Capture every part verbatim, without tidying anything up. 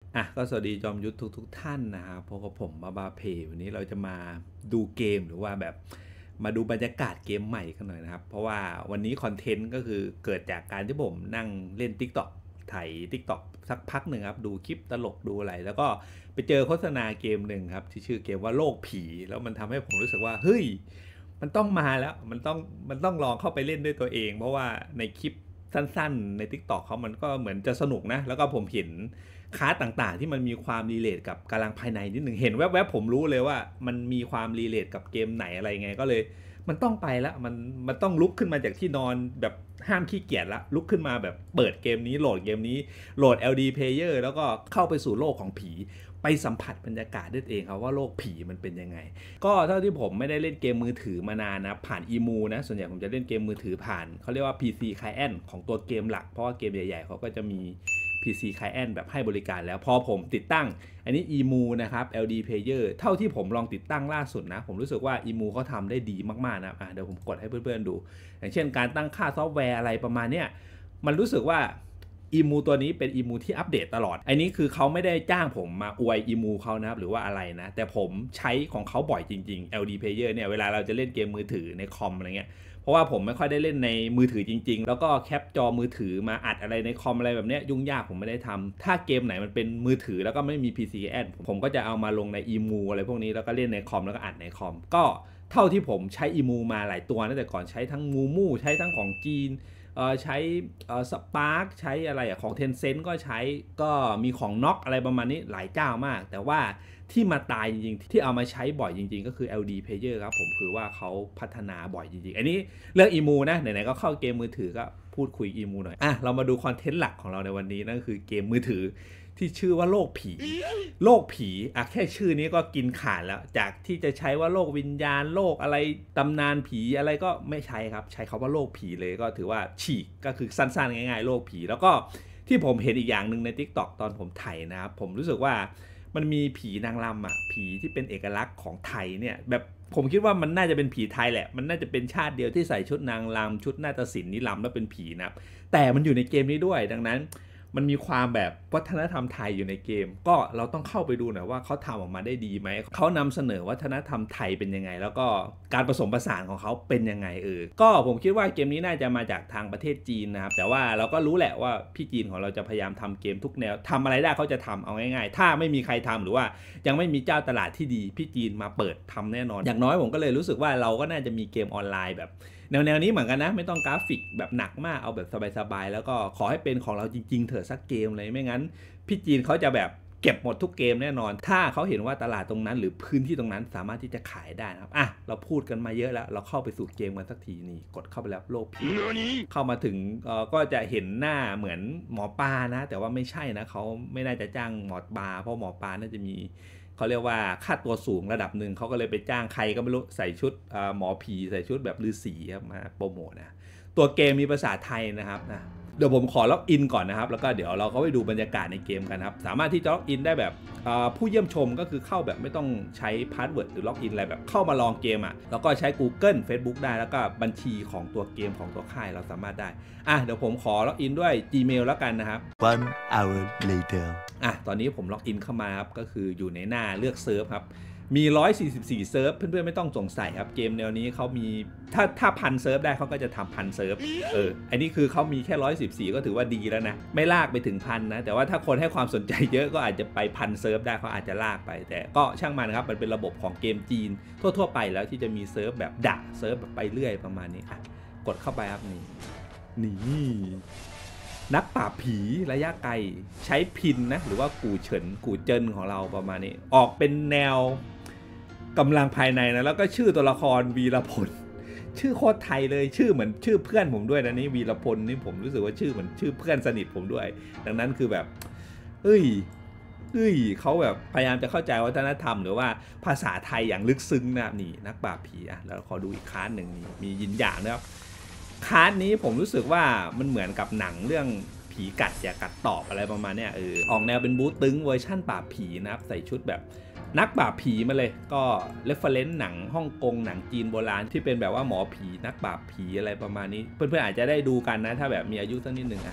อ่ะก็สวัสดีจอมยุทธทุกทุกท่านนะครับพบกับผมมาบาเพวันนี้เราจะมาดูเกมหรือว่าแบบมาดูบรรยากาศเกมใหม่กันหน่อยนะครับเพราะว่าวันนี้คอนเทนต์ก็คือเกิดจากการที่ผมนั่งเล่น TikTok ไถ TikTok สักพักหนึ่งครับดูคลิปตลกดูอะไรแล้วก็ไปเจอโฆษณาเกมหนึ่งครับที่ชื่อเกมว่าโลกผีแล้วมันทำให้ผมรู้สึกว่าเฮ้ยมันต้องมาแล้วมันต้องมันต้องลองเข้าไปเล่นด้วยตัวเองเพราะว่าในคลิปสั้นๆใน TikTok เขามันก็เหมือนจะสนุกนะแล้วก็ผมเห็นคาร์ดต่างๆที่มันมีความรีเลทกับกำลังภายในนิดหนึ่งเห็นแวบๆผมรู้เลยว่ามันมีความรีเลทกับเกมไหนอะไรไงก็เลยมันต้องไปแล้วมันมันต้องลุกขึ้นมาจากที่นอนแบบห้ามขี้เกียจละลุกขึ้นมาแบบเปิดเกมนี้โหลดเกมนี้โหลด แอล ดี Player แล้วก็เข้าไปสู่โลกของผีไปสัมผัสบรรยากาศด้วยเองครับว่าโลกผีมันเป็นยังไงก็เท่าที่ผมไม่ได้เล่นเกมมือถือมานานนะผ่านอีมูนะส่วนใหญ่ผมจะเล่นเกมมือถือผ่านเขาเรียกว่า พี ซี Client ของตัวเกมหลักเพราะว่าเกมใหญ่ๆเขาก็จะมี พี ซี Client แบบให้บริการแล้วพอผมติดตั้งอันนี้ อี เอ็ม ยู นะครับ แอล ดี Player เท่าที่ผมลองติดตั้งล่าสุดนะผมรู้สึกว่า อี เอ็ม ยู เขาทำได้ดีมากๆนะอ่ะเดี๋ยวผมกดให้เพื่อนๆดูอย่างเช่นการตั้งค่าซอฟต์แวร์อะไรประมาณเนี้ยมันรู้สึกว่า อี เอ็ม ยู ตัวนี้เป็น อี เอ็ม ยู ที่อัปเดตตลอดอันนี้คือเขาไม่ได้จ้างผมมาอวย อี เอ็ม ยู เขานะครับหรือว่าอะไรนะแต่ผมใช้ของเขาบ่อยจริงๆ แอล ดี Player เนี่ยเวลาเราจะเล่นเกมมือถือในคอมอะไรเงี้ยเพราะว่าผมไม่ค่อยได้เล่นในมือถือจริงๆแล้วก็แคปจอมือถือมาอัดอะไรในคอมอะไรแบบนี้ยุ่งยากผมไม่ได้ทำถ้าเกมไหนมันเป็นมือถือแล้วก็ไม่มี พี ซี แอด ผมก็จะเอามาลงใน อี เอ็ม ยู อะไรพวกนี้แล้วก็เล่นในคอมแล้วก็อัดในคอมก็เท่าที่ผมใช้ อี เอ็ม ยู มาหลายตัวตั้งแต่ก่อนใช้ทั้งมูมูใช้ทั้งของจีนใช้สปาร์คใช้อะไรอะของ Tencent ก็ใช้ก็มีของน็อกอะไรประมาณนี้หลายเจ้ามากแต่ว่าที่มาตายจริงๆที่เอามาใช้บ่อยจริงๆก็คือ แอล ดี Player ครับผมคือว่าเขาพัฒนาบ่อยจริงๆอันนี้เรื่อง อี เอ็ม ยู นะไหนๆก็เข้าเกมมือถือก็พูดคุย อี เอ็ม ยู หน่อยอ่ะเรามาดูคอนเทนต์หลักของเราในวันนี้นั่นคือเกมมือถือที่ชื่อว่าโลกผีโลกผีอ่ะแค่ชื่อนี้ก็กินขาดแล้วจากที่จะใช้ว่าโลกวิญญาณโลกอะไรตำนานผีอะไรก็ไม่ใช้ครับใช้คำว่าโลกผีเลยก็ถือว่าฉีกก็คือสั้นๆง่ายๆโลกผีแล้วก็ที่ผมเห็นอีกอย่างหนึ่งใน TikTok ตอนผมไถนะครับผมรู้สึกว่ามันมีผีนางรำอ่ะผีที่เป็นเอกลักษณ์ของไทยเนี่ยแบบผมคิดว่ามันน่าจะเป็นผีไทยแหละมันน่าจะเป็นชาติเดียวที่ใส่ชุดนางรำชุดนาฏศิลป์นี่รำแล้วเป็นผีนะแต่มันอยู่ในเกมนี้ด้วยดังนั้นมันมีความแบบวัฒนธรรมไทยอยู่ในเกมก็เราต้องเข้าไปดูหน่อยว่าเขาทำออกมาได้ดีไหมเขานำเสนอวัฒนธรรมไทยเป็นยังไงแล้วก็การผสมผสานของเขาเป็นยังไงเออก็ผมคิดว่าเกมนี้น่าจะมาจากทางประเทศจีนนะครับแต่ว่าเราก็รู้แหละว่าพี่จีนของเราจะพยายามทำเกมทุกแนวทำอะไรได้เขาจะทำเอาง่ายๆถ้าไม่มีใครทำหรือว่ายังไม่มีเจ้าตลาดที่ดีพี่จีนมาเปิดทำแน่นอนอย่างน้อยผมก็เลยรู้สึกว่าเราก็น่าจะมีเกมออนไลน์แบบแนวๆนี้เหมือนกันนะไม่ต้องกราฟิกแบบหนักมากเอาแบบสบายๆแล้วก็ขอให้เป็นของเราจริงๆเถอะสักเกมเลยไม่งั้นพี่จีนเขาจะแบบเก็บหมดทุกเกมแน่นอนถ้าเขาเห็นว่าตลาดตรงนั้นหรือพื้นที่ตรงนั้นสามารถที่จะขายได้นะครับอ่ะเราพูดกันมาเยอะแล้วเราเข้าไปสู่เกมกันสักทีนี่กดเข้าไปแล้วโลกผีเข้ามาถึงก็จะเห็นหน้าเหมือนหมอปลานะแต่ว่าไม่ใช่นะเขาไม่น่าจะจ้างหมอปลาเพราะหมอปลาน่าจะมีเขาเรียกว่าค่าตัวสูงระดับหนึ่งเขาก็เลยไปจ้างใครก็ไม่รู้ใส่ชุดหมอผีใส่ชุดแบบฤาษีมาโปรโมทนะตัวเกมมีภาษาไทยนะครับนะเดี๋ยวผมขอล็อกอินก่อนนะครับแล้วก็เดี๋ยวเราก็ไปดูบรรยากาศในเกมกันครับสามารถที่จะล็อกอินได้แบบผู้เยี่ยมชมก็คือเข้าแบบไม่ต้องใช้พาสเวิร์ดหรือล็อกอินอะไรแบบเข้ามาลองเกมอ่ะแล้วก็ใช้ Google Facebook ได้แล้วก็บัญชีของตัวเกมของตัวค่ายเราสามารถได้อ่ะเดี๋ยวผมขอล็อกอินด้วย Gmail แล้วกันนะครับ One hour later อ่ะตอนนี้ผมล็อกอินเข้ามาครับก็คืออยู่ในหน้าเลือกเซิร์ฟครับมีหนึ่งร้อยสี่สิบสี่เซิร์ฟเพื่อนๆไม่ต้องสงสัยครับเกมแนวนี้เขามีถ้าถ้าพันเซิร์ฟได้เขาก็จะทำพันเซิร์ฟเอออันนี้คือเขามีแค่หนึ่งร้อยสิบสี่ก็ถือว่าดีแล้วนะไม่ลากไปถึงพันนะแต่ว่าถ้าคนให้ความสนใจเยอะก็อาจจะไปพันเซิร์ฟได้เขาอาจจะลากไปแต่ก็ช่างมันครับมันเป็นระบบของเกมจีนทั่วๆไปแล้วที่จะมีเซิร์ฟแบบดักเซิร์ฟแบบไปเรื่อยประมาณนี้อ่ะกดเข้าไปครับนี่นี่นักปราบผีระยะไกลใช้พินนะหรือว่ากู่เฉินกู่เจินของเราประมาณนี้ออกเป็นแนวกำลังภายในนะแล้วก็ชื่อตัวละครวีรพลชื่อโคตรไทยเลยชื่อเหมือนชื่อเพื่อนผมด้วยนะนี่วีรพลนี่ผมรู้สึกว่าชื่อเหมือนชื่อเพื่อนสนิทผมด้วยดังนั้นคือแบบเอ้ยเอ้ยเขาแบบพยายามจะเข้าใจวัฒนธรรมหรือว่าภาษาไทยอย่างลึกซึ้งนะนี่นักปราบผีอ่ะแล้วขอดูอีกค้านหนึ่งนี่มียินหยางนะครับคาร์ดนี้ผมรู้สึกว่ามันเหมือนกับหนังเรื่องผีกัดอย่ากัดตอบอะไรประมาณเนี้ยเออออกแนวเป็นบู๊ตึงเวอร์ชั่นปราบผีนะครับใส่ชุดแบบนักปราบผีมาเลยก็เรฟเฟอเรนซ์หนังฮ่องกงหนังจีนโบราณที่เป็นแบบว่าหมอผีนักปราบผีอะไรประมาณนี้เพื่อนๆอาจจะได้ดูกันนะถ้าแบบมีอายุสักนิดหนึ่งอ่ะ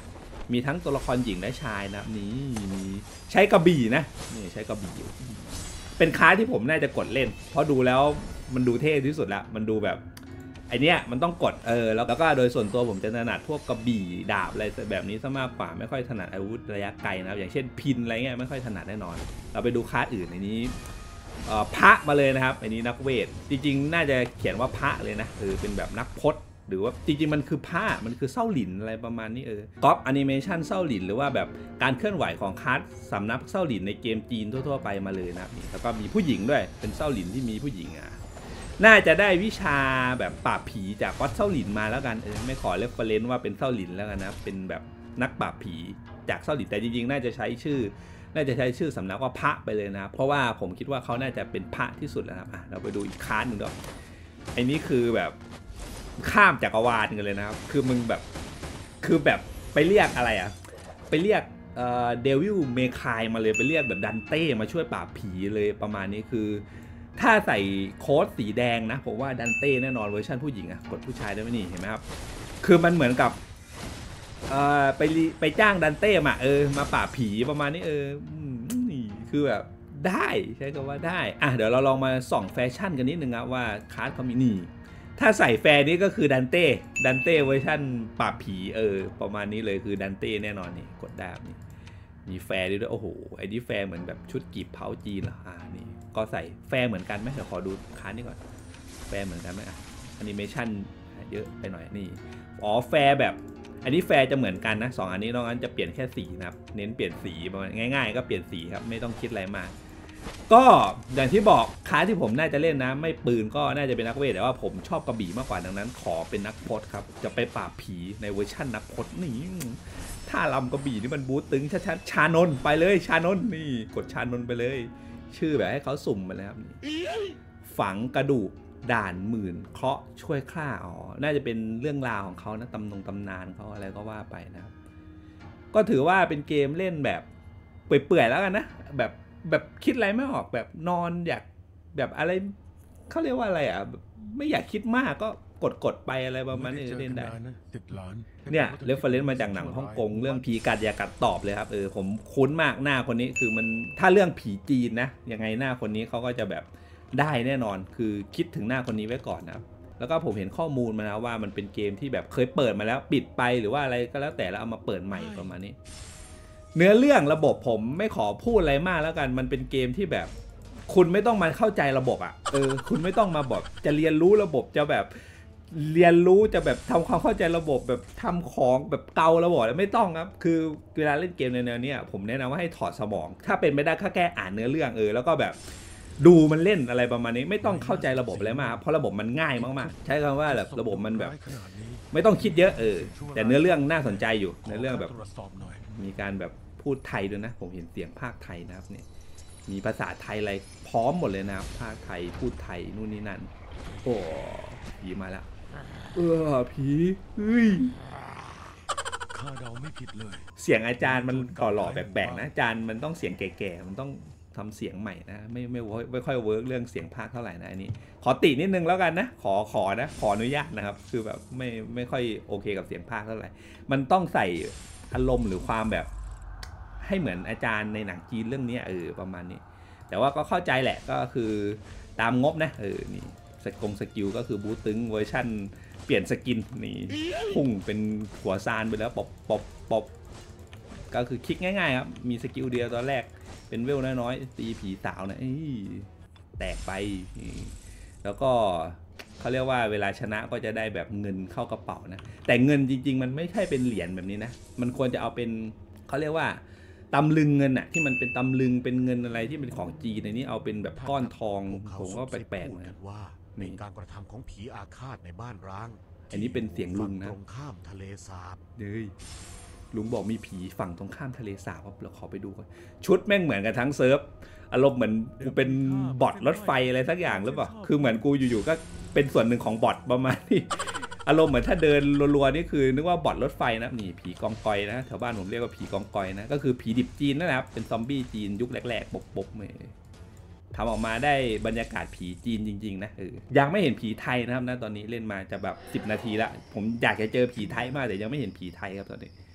มีทั้งตัวละครหญิงและชายนะครับนี่มีใช้กระบี่นะนี่ใช้กระบี่อยู่เป็นคลาสที่ผมน่าจะกดเล่นเพราะดูแล้วมันดูเท่ที่สุดละมันดูแบบไอเนี้ยมันต้องกดเออแล้วก็โดยส่วนตัวผมจะถนัดพวกกระบี่ดาบอะไรแบบนี้ซะมากกว่าไม่ค่อยถนัดอาวุธระยะไกลนะอย่างเช่นพินอะไรเงี้ยไม่ค่อยถนัดแน่นอนเราไปดูคลาสอื่นในนี้พระมาเลยนะครับอันนี้นักเวทจริงๆน่าจะเขียนว่าพระเลยนะเออเป็นแบบนักพจน์หรือว่าจริงๆมันคือผ้ามันคือเส้าหลินอะไรประมาณนี้เออก๊อปแอนิเมชันเส้าหลินหรือว่าแบบการเคลื่อนไหวของคลาสสำนักเส้าหลินในเกมจีนทั่วๆไปมาเลยนะครับนี่แล้วก็มีผู้หญิงด้วยเป็นเส้าหลินที่มีผู้หญิงอ่ะน่าจะได้วิชาแบบปราบผีจากก๊อตเส้าหลินมาแล้วกันเออไม่ขอเรฟเฟอเรนซ์ว่าเป็นเส้าหลินแล้วกันนะเป็นแบบนักปราบผีจากเส้าหลินแต่จริงๆน่าจะใช้ชื่อน่าจะใช้ชื่อสำนักว่าพระไปเลยนะเพราะว่าผมคิดว่าเขาน่าจะเป็นพระที่สุดแล้วครับอ่ะเราไปดูอีกคลาสหนึ่งด้วยไอ้นี่คือแบบข้ามจักรวาลกันเลยนะครับคือมึงแบบคือแบบไปเรียกอะไรอ่ะไปเรียกเอ่อเดวิลเมคายมาเลยไปเรียกแบบดันเต้มาช่วยปราบผีเลยประมาณนี้คือถ้าใส่โค้ดสีแดงนะผมว่าดันเต้แน่นอนเวอร์ชันผู้หญิงอ่ะกดผู้ชายได้ไหมนี่เห็นไหมครับคือมันเหมือนกับเอ่อไปไปจ้างดันเต้มาเออมาปราบผีประมาณนี้เออนี่คือแบบได้ใช้คำว่าได้อ่ะเดี๋ยวเราลองมาส่องแฟชั่นกันนิดนึงครับว่าคลาสเขามีนี่ถ้าใส่แฟร์นี่ก็คือดันเต้ดันเต้เวอร์ชันปราบผีเออประมาณนี้เลยคือดันเต้แน่นอนนี่กดได้นี่มีแฟร์ด้วยโอ้โหไอ้นี่แฟร์เหมือนแบบชุดกีบเผาจีนเหรออ่านี่ก็ใส่แฟร์เหมือนกันไหมเดี๋ยวขอดูคลาสนี้ก่อนแฟร์เหมือนกันไหมอ่ะแอนิเมชั่นเยอะไปหน่อยนี่อ๋อแฟร์แบบอันนี้แฟร์จะเหมือนกันนะสองอันนี้น้องอันจะเปลี่ยนแค่สีนะครับเน้นเปลี่ยนสีประมาณง่ายๆก็เปลี่ยนสีครับไม่ต้องคิดอะไรมากก็อย่างที่บอกคลาสที่ผมน่าจะเล่นนะไม่ปืนก็น่าจะเป็นนักเวทแต่ว่าผมชอบกระบี่มากกว่าดังนั้นขอเป็นนักพจน์ครับจะไปปราบผีในเวอร์ชั่นนักพจน์นี่ถ้าลำกระบี่นี่มันบู๊ตึงชัดๆชานนไปเลยชานนนี่กดชานนไปเลยชื่อแบบให้เขาสุ่มมาแล้วครับฝังกระดูกด่านหมื่นเคราะห์ช่วยฆ่าอ๋อน่าจะเป็นเรื่องราวของเขานะตำนงตำนานเขาอะไรก็ว่าไปนะครับก็ถือว่าเป็นเกมเล่นแบบเปื่อยๆแล้วกันนะแบบแบบคิดอะไรไม่ออกแบบนอนอยากแบบอะไรเขาเรียกว่าอะไรอ่ะไม่อยากคิดมากก็กดกดไปอะไรประมาณนี้เล่นได้เนี่ยเรฟเฟอเรนซ์มาจากหนังฮ่องกงเรื่องผีกัดอย่ากัดตอบเลยครับเออผมคุ้นมากหน้าคนนี้คือมันถ้าเรื่องผีจีนนะยังไงหน้าคนนี้เขาก็จะแบบได้แน่นอนคือคิดถึงหน้าคนนี้ไว้ก่อนนะครับแล้วก็ผมเห็นข้อมูลมาแล้วว่ามันเป็นเกมที่แบบเคยเปิดมาแล้วปิดไปหรือว่าอะไรก็แล้วแต่แล้วเอามาเปิดใหม่ประมาณนี้เนื้อเรื่องระบบผมไม่ขอพูดอะไรมากแล้วกันมันเป็นเกมที่แบบคุณไม่ต้องมาเข้าใจระบบอ่ะเออคุณไม่ต้องมาบอกจะเรียนรู้ระบบจะแบบเรียนรู้จะแบบทำความเข้าใจระบบแบบทำของแบบเการะบบไม่ต้องครับคือเวลาเล่นเกมในแนวนี้ผมแนะนำว่าให้ถอดสมองถ้าเป็นไม่ได้แค่อ่านเนื้อเรื่องเออแล้วก็แบบดูมันเล่นอะไรประมาณนี้ไม่ต้องเข้าใจระบบอะไรมากเพราะระบบมันง่ายมากๆใช้คำว่าแบบระบบมันแบบไม่ต้องคิดเยอะเออแต่เนื้อเรื่องน่าสนใจอยู่เนื้อเรื่องแบบมีการแบบพูดไทยด้วยนะผมเห็นเสียงภาคไทยนะครับเนี่ยมีภาษาไทยอะไรพร้อมหมดเลยนะครับภาคไทยพูดไทยนู่นนี่นั่นโอ้ผีมาแล้วเออผีเฮ้ยข้าเดาไม่ผิดเลยเสียงอาจารย์มันก่อหล่อแปลกๆนะอาจารย์มันต้องเสียงแก่ๆมันต้องทำเสียงใหม่นะไม่ไม่ไม่ค่อยเวิร์กเรื่องเสียงภาคเท่าไหร่นะอันนี้ขอตินิดนึงแล้วกันนะขอขอนะขออนุญาตนะครับคือแบบไม่ไม่ค่อยโอเคกับเสียงภาคเท่าไหร่มันต้องใส่อารมณ์หรือความแบบให้เหมือนอาจารย์ในหนังจีนเรื่องนี้เออประมาณนี้แต่ว่าก็เข้าใจแหละก็คือตามงบนะเออนี่สกงสกิลก็คือบูตึงเวอร์ชั่นเปลี่ยนสกินนี่พุ่งเป็นหัวซานไปแล้วปบปบปบก็คือคลิกง่ายๆครับมีสกิลเดียวตอนแรกเป็นเวลน้อยๆตีผีสาวนะแตกไปแล้วก็เขาเรียกว่าเวลาชนะก็จะได้แบบเงินเข้ากระเป๋านะแต่เงินจริงๆมันไม่ใช่เป็นเหรียญแบบนี้นะมันควรจะเอาเป็นเขาเรียกว่าตำลึงเงินอะที่มันเป็นตำลึงเป็นเงินอะไรที่เป็นของจีนในนี้เอาเป็นแบบก้อนทองผมก็แปลกๆนะว่าเป็นการกระทำของผีอาฆาตในบ้านร้างอันนี้เป็นเสียงลุงนะตรงข้ามทะเลสาบเฮ้ยลุงบอกมีผีฝั่งตรงข้ามทะเลสาบเราขอไปดูกันชุดแม่งเหมือนกันทั้งเซิร์ฟอารมณ์เหมือนกูเป็นบอทรถไฟอะไรสักอย่างหรือเปล่าคือเหมือนกูอยู่ๆก็เป็นส่วนหนึ่งของบอทประมาณนี้อารมณ์เหมือนถ้าเดินรัวๆนี่คือนึกว่าบอทรถไฟนะนี่ผีกองกอยนะแถวบ้านผมเรียกว่าผีกองกอยนะก็คือผีดิบจีนนะครับเป็นซอมบี้จีนยุคแรกๆปบๆเลยทำออกมาได้บรรยากาศผีจีนจริงๆนะเออยังไม่เห็นผีไทยนะครับนะตอนนี้เล่นมาจะแบบสิบนาทีละผมอยากจะเจอผีไทยมากแต่ยังไม่เห็นผีไทยครับตอนนี้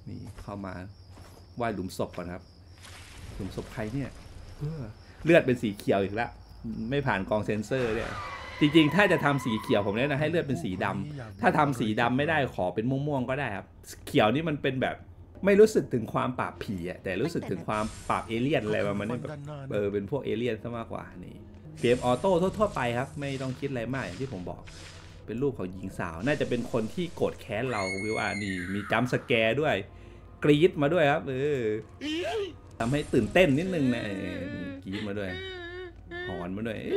นี่เข้ามาไหว้หลุมศพก่อนครับหลุมศพใครเนี่ยเลือดเป็นสีเขียวอีกแล้วไม่ผ่านกองเซนเซอร์เนี่ยจริงๆถ้าจะทำสีเขียวผมแนะนำให้เลือดเป็นสีดำถ้าทำสีดำไม่ได้ขอเป็นม่วงๆก็ได้ครับเขียวนี่มันเป็นแบบไม่รู้สึกถึงความปราบผีอะแต่รู้สึกถึงความปราบเอเลี่ยนอะไรประมาณนี้แบบเออเป็นพวกเอเลี่ยนซะมากกว่านี่เกมออโต้ทั่วๆไปครับไม่ต้องคิดอะไรมากอย่างที่ผมบอกเป็นรูปของหญิงสาวน่าจะเป็นคนที่โกรธแค้นเราวิว่านี่มีจัมป์สแกร์ด้วยกรี๊ดมาด้วยครับเออทำให้ตื่นเต้นนิดนึงนะกรี๊ดมาด้วยหอนมาด้วย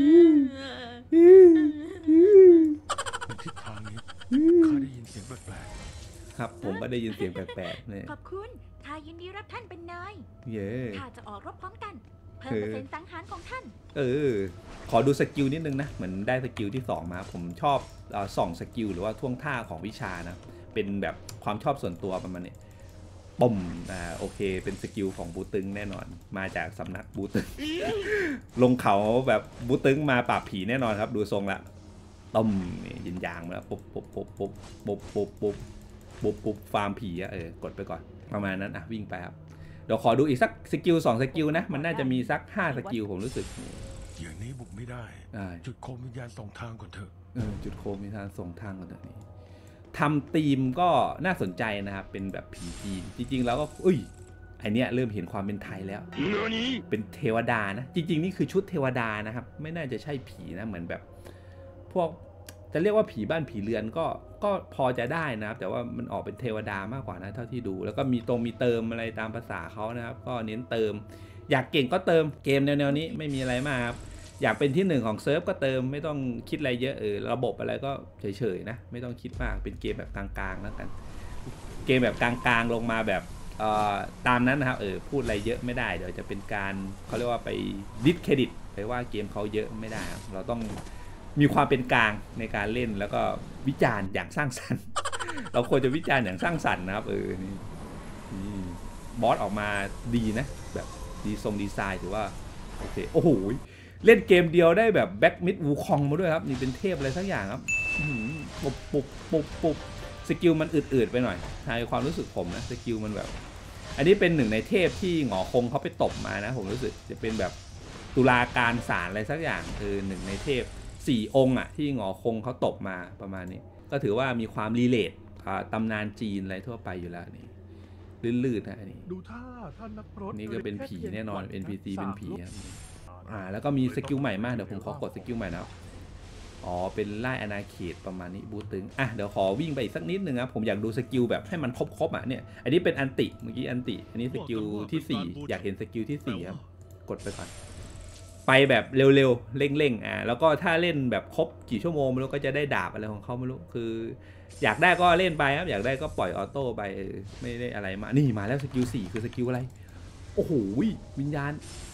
ทิศทางนี้ข้าได้ยินเสียงแปลกๆครับผมก็ได้ยินเสียงแปลกๆเนี่ยขอบคุณข้ายินดีรับท่านเป็นนายเย่ข้าจะออกรบพร้อมกันเพิ่มเปอร์เซ็นต์สังหารของท่านเออขอดูสกิลนิดนึงนะเหมือนได้สกิลที่สองมาผมชอบส่องสกิลหรือว่าท่วงท่าของวิชานะเป็นแบบความชอบส่วนตัวประมาณนี้ปุ่มอ่าโอเคเป็นสกิลของบูตึงแน่นอนมาจากสำนักบูตึง ลงเขาแบบบูตึงมาปราบผีแน่นอนครับดูทรงละต้มนี่ยินยางมาแล้วปุ๊บปุ๊บปุ๊บปุ๊บปุ๊บปุ๊บปุ๊บปุ๊บปุ๊บฟาร์มผีอะเออกดไปก่อนประมาณนั้นอ่ะวิ่งไปครับเดี๋ยวขอดูอีกสักสกิลสองสกิลนะมันน่าจะมีสักห้าสกิลผมรู้สึกอย่างนี้บุกไม่ได้จุดโคมวิญญาณส่งทางก่อนเถอะเออจุดโคมวิญญาณส่งทางก่อนเถอะนี่ทำธีมก็น่าสนใจนะครับเป็นแบบผีจีนจริงๆแล้วก็อุ้ยไอเนี้ยเริ่มเห็นความเป็นไทยแล้วเป็นเทวดานะจริงๆนี่คือชุดเทวดานะครับไม่น่าจะใช่ผีนะเหมือนแบบพวกจะเรียกว่าผีบ้านผีเรือนก็ก็พอจะได้นะครับแต่ว่ามันออกเป็นเทวดามากกว่านะเท่าที่ดูแล้วก็มีตรงมีเติมอะไรตามภาษาเขานะครับก็เน้นเติมอยากเก่งก็เติมเกมแนวๆนี้ไม่มีอะไรมากครับอยากเป็นที่หนึ่งของเซิร์ฟก็เติมไม่ต้องคิดอะไรเยอะเออระบบอะไรก็เฉยๆนะไม่ต้องคิดมากเป็นเกมแบบกลางๆแล้วกันเกมแบบกลางๆลงมาแบบเอ่อตามนั้นนะครับเออพูดอะไรเยอะไม่ได้เดี๋ยวจะเป็นการเขาเรียกว่าไปดิสเครดิตไปว่าเกมเขาเยอะไม่ได้เราต้องมีความเป็นกลางในการเล่นแล้วก็วิจารณ์อย่างสร้างสรรค์ เราควรจะวิจารณ์อย่างสร้างสรรค์นะครับเออนี่บอสออกมาดีนะแบบดีทรงดีไซน์ถือว่าโอเคโอ้โหเล่นเกมเดียวได้แบบแบ็กมิดวูคองมาด้วยครับนี่เป็นเทพอะไรสักอย่างครับปุบปุบปุบปุบสกิลมันอืดๆไปหน่อยในความรู้สึกผมนะสกิลมันแบบอันนี้เป็นหนึ่งในเทพที่หงอคงเขาไปตบมานะผมรู้สึกจะเป็นแบบตุลาการศาลอะไรสักอย่างคือหนึ่งในเทพสี่องค์อ่ะที่หงอคงเขาตบมาประมาณนี้ก็ถือว่ามีความรีเลทตำนานจีนอะไรทั่วไปอยู่แล้วนี่ลื่นๆนะอันนี้ดูท่าท่านนักรบนี่ก็เป็นผีแน่นอน เอ็น พี ซี เป็นผีครับอ่าแล้วก็มีสกิลใหม่มากเดี๋ยวผมขอกดสกิลใหม่นะครับอ๋อเป็นไล่อาณาเขตประมาณนี้บูตึงอ่ะเดี๋ยวขอวิ่งไปอีกสักนิดนึงครับผมอยากดูสกิลแบบให้มันครบๆอ่ะเนี่ยอันนี้เป็นอันติเมื่อกี้อันติอันนี้สกิลที่สี่อยากเห็นสกิลที่สี่ครับกดไปก่อนไปแบบเร็วๆเร่งๆอ่าแล้วก็ถ้าเล่นแบบครบกี่ชั่วโมงไม่รู้ก็จะได้ดาบอะไรของเขาไม่รู้คืออยากได้ก็เล่นไปครับอยากได้ก็ปล่อยออโต้ไปไม่ได้อะไรมานี่มาแล้วสกิลสี่คือสกิลอะไรโอ้โหวิญญาณ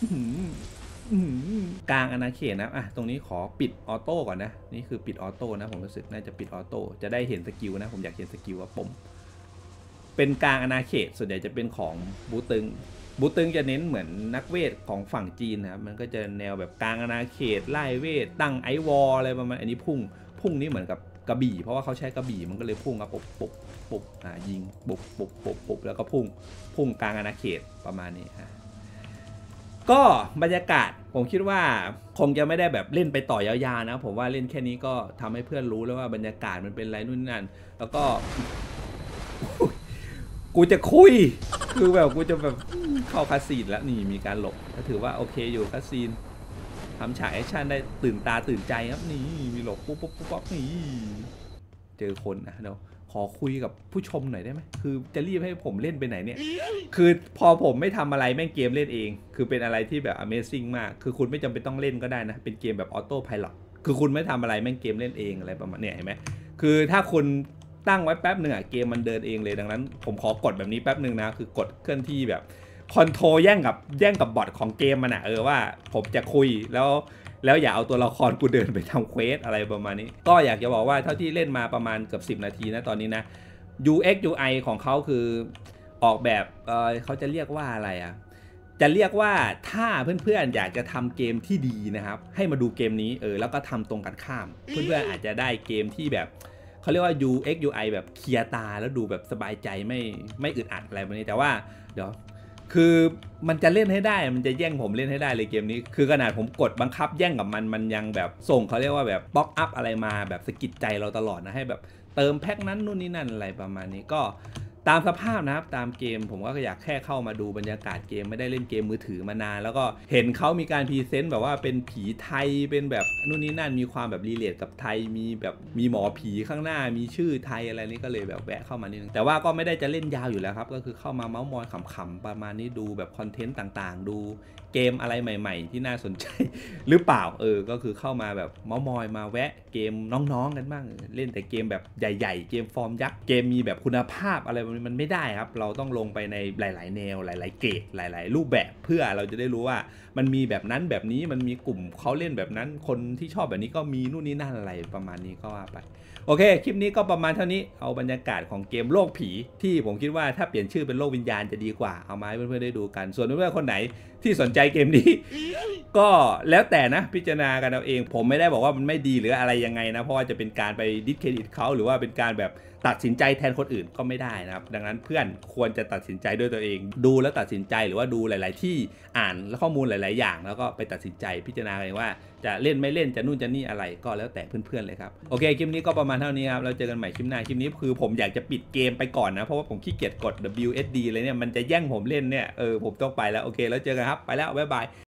กลางอาณาเขตนะอ่ะตรงนี้ขอปิดออโต้ก่อนนะนี่คือปิดออโต้นะผมรู้สึกน่าจะปิดออโต้จะได้เห็นสกิลนะผมอยากเห็นสกิลว่าผมเป็นกลางอาณาเขตส่วนใหญ่จะเป็นของบูตึงบูตึงจะเน้นเหมือนนักเวทของฝั่งจีนนะครับมันก็จะแนวแบบกลางอาณาเขตไล่เวทตั้งไอวอลอะไรประมาณอันนี้พุ่งพุ่งนี่เหมือนกับกระบี่เพราะว่าเขาใช้กระบี่มันก็เลยพุ่งครับปุ๊บปุ๊บปุ๊บอ่ายิงปุ๊บปุ๊บปุ๊บปุ๊บแล้วก็พุ่งพุ่งกลางอาณาเขตประมาณนี้ฮะก็บรรยากาศผมคิดว่าคงจะไม่ได้แบบเล่นไปต่อยาวๆนะผมว่าเล่นแค่นี้ก็ทำให้เพื่อนรู้แล้วว่าบรรยากาศมันเป็นไรนู่นนั่นแล้วก็กูจะคุยคือแบบกูจะแบบเข้าคาซีนแล้วนี่มีการหลบก็ถือว่าโอเคอยู่คาซีนทำฉากแอคชั่นได้ตื่นตาตื่นใจครับนี่มีหลบปุ๊บปุ๊บปุ๊บปุ๊บนี่เจอคนนะเดี๋ยวขอคุยกับผู้ชมหน่อยได้ไหมคือจะรีบให้ผมเล่นไปไหนเนี่ยคือพอผมไม่ทำอะไรแม่งเกมเล่นเองคือเป็นอะไรที่แบบ Amazing มากคือคุณไม่จำเป็นต้องเล่นก็ได้นะเป็นเกมแบบออโต้ไพลอตคือคุณไม่ทำอะไรแม่งเกมเล่นเองอะไรประมาณเนี่ยเห็นไหมคือถ้าคุณตั้งไว้แป๊บหนึ่งอะเกมมันเดินเองเลยดังนั้นผมขอกดแบบนี้แป๊บหนึ่งนะคือกดเคลื่อนที่แบบคอนโทรลแย่งกับแย่งกับบอทของเกมมันอะเออว่าผมจะคุยแล้วแล้วอย่าเอาตัวละครกูเดินไปทำเควสอะไรประมาณนี้ก็อยากจะบอกว่าเท่าที่เล่นมาประมาณเกือบสิบนาทีนะตอนนี้นะ ยู เอ็กซ์ ยู ไอ ของเขาคือออกแบบเออเขาจะเรียกว่าอะไรอะจะเรียกว่าถ้าเพื่อนๆอยากจะทำเกมที่ดีนะครับให้มาดูเกมนี้เออแล้วก็ทำตรงกันข้ามเพื่อนๆอาจจะได้เกมที่แบบเขาเรียกว่า ยู เอ็กซ์ ยู ไอ แบบเคลียร์ตาแล้วดูแบบสบายใจไม่ไม่อึดอัดอะไรแบบนี้แต่ว่าเดี๋ยวคือมันจะเล่นให้ได้มันจะแย่งผมเล่นให้ได้เลยเกมนี้คือขนาดผมกดบังคับแย่งกับมันมันยังแบบส่งเขาเรียกว่าแบบบล็อกอัพอะไรมาแบบสะกิดใจเราตลอดนะให้แบบเติมแพ็คนั้นนู่นนี่นั่นอะไรประมาณนี้ก็ตามสภาพนะครับตามเกมผมก็อยากแค่เข้ามาดูบรรยากาศเกมไม่ได้เล่นเกมมือถือมานานแล้วก็เห็นเขามีการพรีเซนต์แบบว่าเป็นผีไทยเป็นแบบนู่นนี่นั่นมีความแบบรีเลทกับไทยมีแบบมีหมอผีข้างหน้ามีชื่อไทยอะไรนี่ก็เลยแบบแวะเข้ามานิดนึงแต่ว่าก็ไม่ได้จะเล่นยาวอยู่แล้วครับก็คือเข้ามาเมาส์มอยขำๆประมาณนี้ดูแบบคอนเทนต์ต่างๆดูเกมอะไรใหม่ๆที่น่าสนใจ หรือเปล่าเออก็คือเข้ามาแบบเมาส์มอยมาแวะเกมน้องๆกันบ้างเล่นแต่เกมแบบใหญ่ๆเกมฟอร์มยักษ์เกมมีแบบคุณภาพอะไรมันไม่ได้ครับเราต้องลงไปในหลายๆแนวหลายๆเกรดหลายๆรูปแบบเพื่อเราจะได้รู้ว่ามันมีแบบนั้นแบบนี้มันมีกลุ่มเขาเล่นแบบนั้นคนที่ชอบแบบนี้ก็มีนู่นนี่นั่นอะไรประมาณนี้ก็ว่าไปโอเคคลิปนี้ก็ประมาณเท่านี้เอาบรรยากาศของเกมโลกผีที่ผมคิดว่าถ้าเปลี่ยนชื่อเป็นโลกวิญญาณจะดีกว่าเอามาให้เพื่อนๆได้ดูกันส่วนเพื่อนๆคนไหนที่สนใจเกมนี้ ก็แล้วแต่นะพิจารณากันเอาเองผมไม่ได้บอกว่ามันไม่ดีหรืออะไรยังไงนะเพราะว่าจะเป็นการไปดิสเครดิตเขาหรือว่าเป็นการแบบตัดสินใจแทนคนอื่นก็ไม่ได้นะครับดังนั้นเพื่อนควรจะตัดสินใจด้วยตัวเองดูแล้วตัดสินใจหรือว่าดูหลายๆที่อ่านข้อมูลหลายๆอย่างแล้วก็ไปตัดสินใจพิจารณาเองว่าจะเล่นไม่เล่นจะนู่นจะนี่อะไรก็แล้วแต่เพื่อนๆเลยครับโอเคคลิปนี้ก็ประมาณเท่านี้ครับเราเจอกันใหม่คลิปหน้าคลิปนี้คือผมอยากจะปิดเกมไปก่อนนะเพราะว่าผมขี้เกียจกด ดับเบิลยู เอส ดี เลยเนี่ยมันจะแย่งผมเล่นเนี่ยเออผมต้องไปแล้วโอเคแล้วเจอกันครับไปแล้วบ๊ายบาย